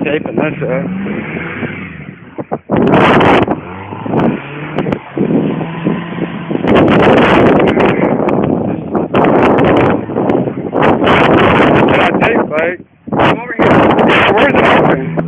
taping this up. Tape, like. Come over here. Where's it open?